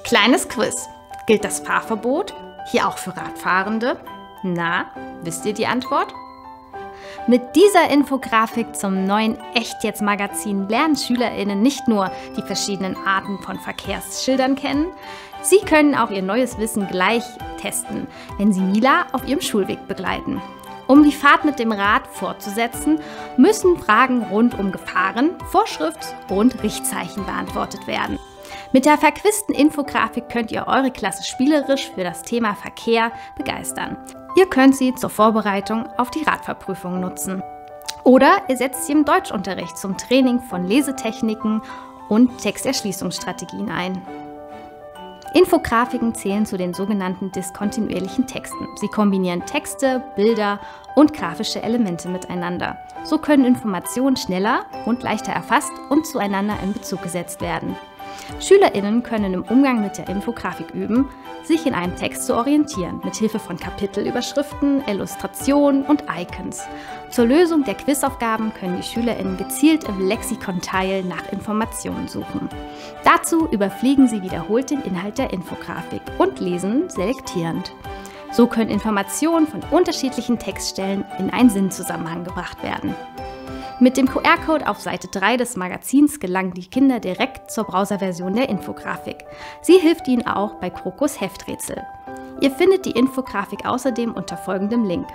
Kleines Quiz. Gilt das Fahrverbot hier auch für Radfahrende? Na, wisst ihr die Antwort? Mit dieser Infografik zum neuen Echt-Jetzt-Magazin lernen SchülerInnen nicht nur die verschiedenen Arten von Verkehrsschildern kennen, sie können auch ihr neues Wissen gleich testen, wenn sie Mila auf ihrem Schulweg begleiten. Um die Fahrt mit dem Rad fortzusetzen, müssen Fragen rund um Gefahren, Vorschrifts- und Richtzeichen beantwortet werden. Mit der verquizten Infografik könnt ihr eure Klasse spielerisch für das Thema Verkehr begeistern. Ihr könnt sie zur Vorbereitung auf die Radfahrprüfung nutzen. Oder ihr setzt sie im Deutschunterricht zum Training von Lesetechniken und Texterschließungsstrategien ein. Infografiken zählen zu den sogenannten diskontinuierlichen Texten. Sie kombinieren Texte, Bilder und grafische Elemente miteinander. So können Informationen schneller und leichter erfasst und zueinander in Bezug gesetzt werden. SchülerInnen können im Umgang mit der Infografik üben, sich in einem Text zu orientieren, mit Hilfe von Kapitelüberschriften, Illustrationen und Icons. Zur Lösung der Quizaufgaben können die SchülerInnen gezielt im Lexikonteil nach Informationen suchen. Dazu überfliegen sie wiederholt den Inhalt der Infografik und lesen selektierend. So können Informationen von unterschiedlichen Textstellen in einen Sinnzusammenhang gebracht werden. Mit dem QR-Code auf Seite 3 des Magazins gelangen die Kinder direkt zur Browserversion der Infografik. Sie hilft ihnen auch bei Krokos Hefträtsel. Ihr findet die Infografik außerdem unter folgendem Link.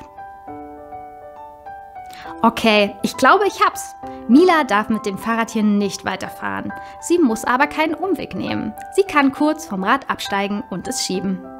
Okay, ich glaube, ich hab's. Mila darf mit dem Fahrrad hier nicht weiterfahren. Sie muss aber keinen Umweg nehmen. Sie kann kurz vom Rad absteigen und es schieben.